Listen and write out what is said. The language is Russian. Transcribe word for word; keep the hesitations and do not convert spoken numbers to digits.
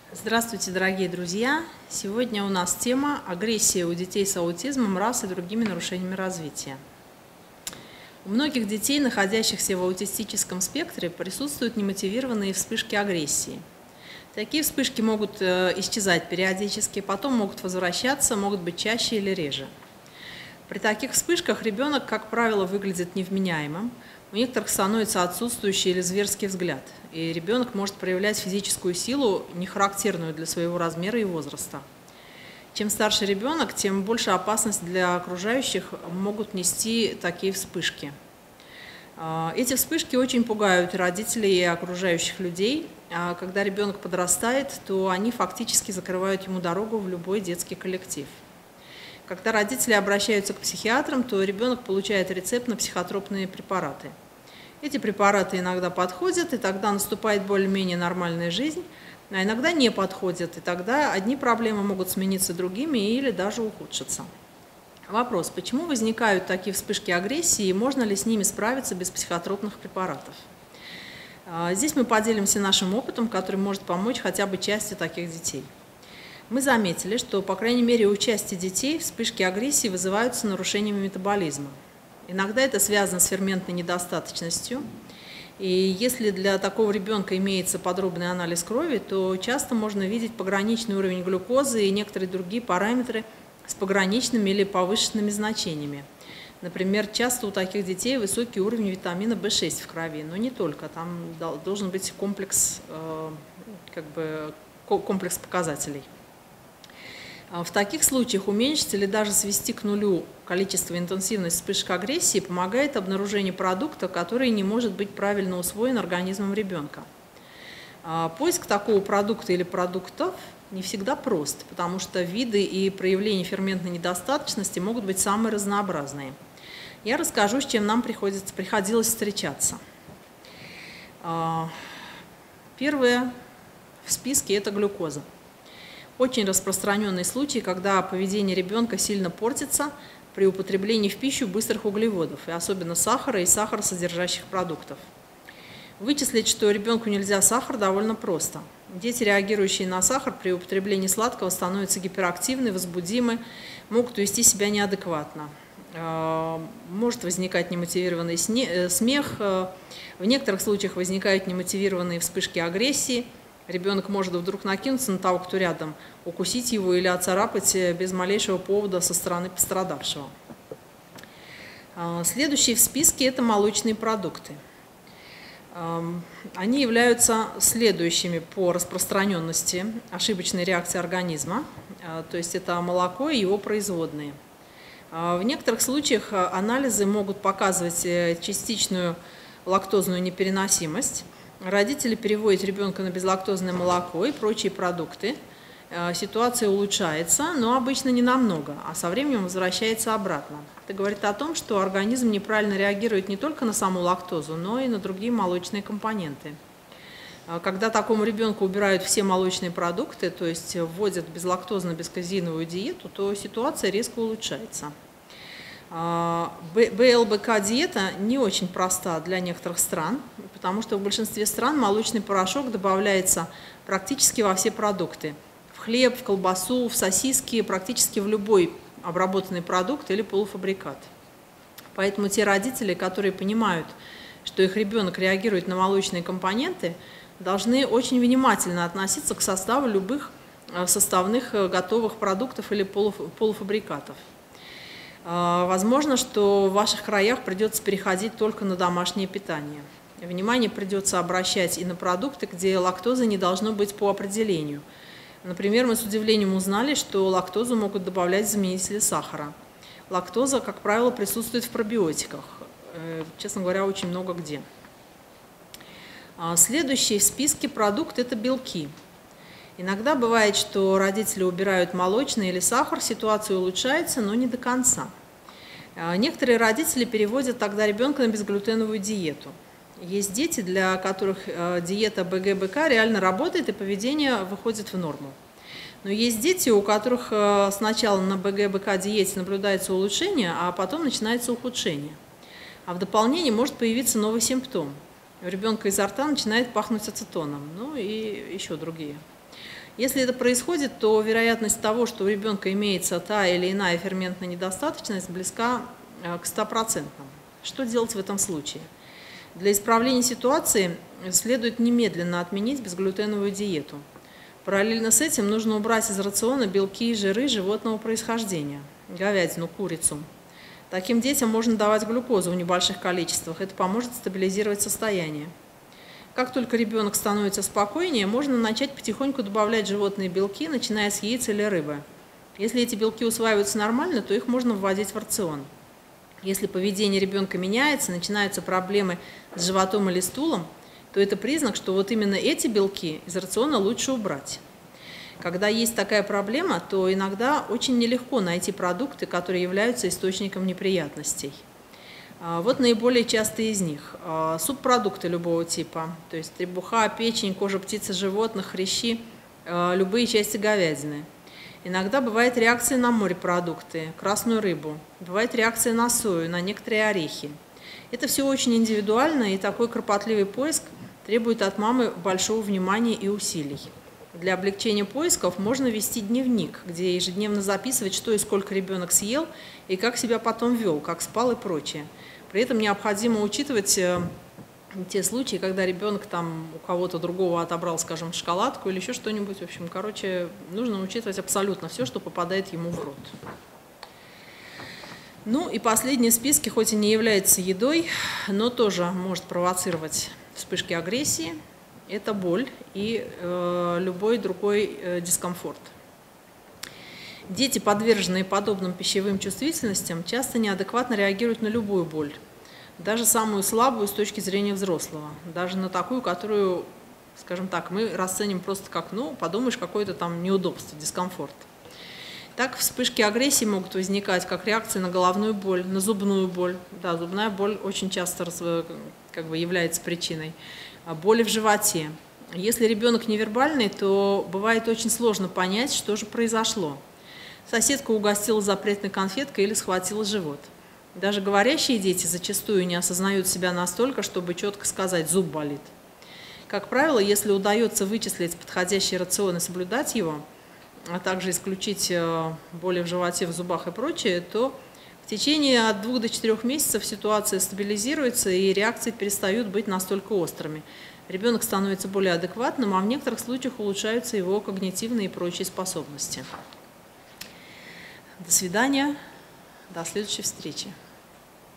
Здравствуйте, дорогие друзья! Сегодня у нас тема «Агрессия у детей с аутизмом, РАС и другими нарушениями развития». У многих детей, находящихся в аутистическом спектре, присутствуют немотивированные вспышки агрессии. Такие вспышки могут исчезать периодически, потом могут возвращаться, могут быть чаще или реже. При таких вспышках ребенок, как правило, выглядит невменяемым, у некоторых становится отсутствующий или зверский взгляд, и ребенок может проявлять физическую силу, не характерную для своего размера и возраста. Чем старше ребенок, тем больше опасность для окружающих могут нести такие вспышки. Эти вспышки очень пугают родителей и окружающих людей. А когда ребенок подрастает, то они фактически закрывают ему дорогу в любой детский коллектив. Когда родители обращаются к психиатрам, то ребенок получает рецепт на психотропные препараты. Эти препараты иногда подходят, и тогда наступает более-менее нормальная жизнь, а иногда не подходят, и тогда одни проблемы могут смениться другими или даже ухудшиться. Вопрос: почему возникают такие вспышки агрессии, и можно ли с ними справиться без психотропных препаратов? Здесь мы поделимся нашим опытом, который может помочь хотя бы части таких детей. Мы заметили, что, по крайней мере, у части детей вспышки агрессии вызываются нарушениями метаболизма. Иногда это связано с ферментной недостаточностью, и если для такого ребенка имеется подробный анализ крови, то часто можно видеть пограничный уровень глюкозы и некоторые другие параметры с пограничными или повышенными значениями. Например, часто у таких детей высокий уровень витамина бэ шесть в крови, но не только, там должен быть комплекс, как бы, комплекс показателей. В таких случаях уменьшить или даже свести к нулю количество и интенсивность вспышек агрессии помогает обнаружение продукта, который не может быть правильно усвоен организмом ребенка. Поиск такого продукта или продуктов не всегда прост, потому что виды и проявления ферментной недостаточности могут быть самые разнообразные. Я расскажу, с чем нам приходится, приходилось встречаться. Первое в списке – это глюкоза. Очень распространенный случай, когда поведение ребенка сильно портится при употреблении в пищу быстрых углеводов, и особенно сахара и сахаросодержащих продуктов. Вычислить, что ребенку нельзя сахар, довольно просто. Дети, реагирующие на сахар при употреблении сладкого, становятся гиперактивны, возбудимы, могут вести себя неадекватно. Может возникать немотивированный смех, в некоторых случаях возникают немотивированные вспышки агрессии. Ребенок может вдруг накинуться на того, кто рядом, укусить его или оцарапать без малейшего повода со стороны пострадавшего. Следующие в списке – это молочные продукты. Они являются следующими по распространенности ошибочной реакции организма, то есть это молоко и его производные. В некоторых случаях анализы могут показывать частичную лактозную непереносимость. Родители переводят ребенка на безлактозное молоко и прочие продукты. Ситуация улучшается, но обычно не намного, а со временем возвращается обратно. Это говорит о том, что организм неправильно реагирует не только на саму лактозу, но и на другие молочные компоненты. Когда такому ребенку убирают все молочные продукты, то есть вводят безлактозно-бесказеиновую диету, то ситуация резко улучшается. бэ эл бэ ка диета не очень проста для некоторых стран, потому что в большинстве стран молочный порошок добавляется практически во все продукты. В хлеб, в колбасу, в сосиски, практически в любой обработанный продукт или полуфабрикат. Поэтому те родители, которые понимают, что их ребенок реагирует на молочные компоненты, должны очень внимательно относиться к составу любых составных готовых продуктов или полуфабрикатов. Возможно, что в ваших краях придется переходить только на домашнее питание. Внимание придется обращать и на продукты, где лактозы не должно быть по определению. Например, мы с удивлением узнали, что лактозу могут добавлять в заменители сахара. Лактоза, как правило, присутствует в пробиотиках, честно говоря, очень много где. Следующий в списке продукт – это белки. Иногда бывает, что родители убирают молочный или сахар, ситуация улучшается, но не до конца. Некоторые родители переводят тогда ребенка на безглютеновую диету. Есть дети, для которых диета бэ гэ бэ ка реально работает и поведение выходит в норму. Но есть дети, у которых сначала на бэ гэ бэ ка диете наблюдается улучшение, а потом начинается ухудшение. А в дополнение может появиться новый симптом. У ребенка изо рта начинает пахнуть ацетоном, ну и еще другие. Если это происходит, то вероятность того, что у ребенка имеется та или иная ферментная недостаточность, близка к ста процентам. Что делать в этом случае? Для исправления ситуации следует немедленно отменить безглютеновую диету. Параллельно с этим нужно убрать из рациона белки и жиры животного происхождения – говядину, курицу. Таким детям можно давать глюкозу в небольших количествах, это поможет стабилизировать состояние. Как только ребенок становится спокойнее, можно начать потихоньку добавлять животные белки, начиная с яиц или рыбы. Если эти белки усваиваются нормально, то их можно вводить в рацион. Если поведение ребенка меняется, начинаются проблемы с животом или стулом, то это признак, что вот именно эти белки из рациона лучше убрать. Когда есть такая проблема, то иногда очень нелегко найти продукты, которые являются источником неприятностей. Вот наиболее частые из них. Субпродукты любого типа, то есть требуха, печень, кожа птиц и животных, хрящи, любые части говядины. Иногда бывает реакция на морепродукты, красную рыбу, бывает реакция на сою, на некоторые орехи. Это все очень индивидуально, и такой кропотливый поиск требует от мамы большого внимания и усилий. Для облегчения поисков можно вести дневник, где ежедневно записывать, что и сколько ребенок съел, и как себя потом вел, как спал и прочее. При этом необходимо учитывать те случаи, когда ребенок там у кого-то другого отобрал, скажем, шоколадку или еще что-нибудь. В общем, короче, нужно учитывать абсолютно все, что попадает ему в рот. Ну и последний в списке, хоть и не является едой, но тоже может провоцировать вспышки агрессии. Это боль и э, любой другой э, дискомфорт. Дети, подверженные подобным пищевым чувствительностям, часто неадекватно реагируют на любую боль, даже самую слабую с точки зрения взрослого, даже на такую, которую, скажем так, мы расценим просто как, ну, подумаешь, какое-то там неудобство, дискомфорт. Так вспышки агрессии могут возникать как реакция на головную боль, на зубную боль. Да, зубная боль очень часто как бы является причиной. Боли в животе. Если ребенок невербальный, то бывает очень сложно понять, что же произошло. Соседка угостила запретной конфеткой или схватила живот. Даже говорящие дети зачастую не осознают себя настолько, чтобы четко сказать «зуб болит». Как правило, если удается вычислить подходящий рацион и соблюдать его, а также исключить боли в животе, в зубах и прочее, то в течение от двух до четырёх месяцев ситуация стабилизируется и реакции перестают быть настолько острыми. Ребенок становится более адекватным, а в некоторых случаях улучшаются его когнитивные и прочие способности. До свидания, до следующей встречи.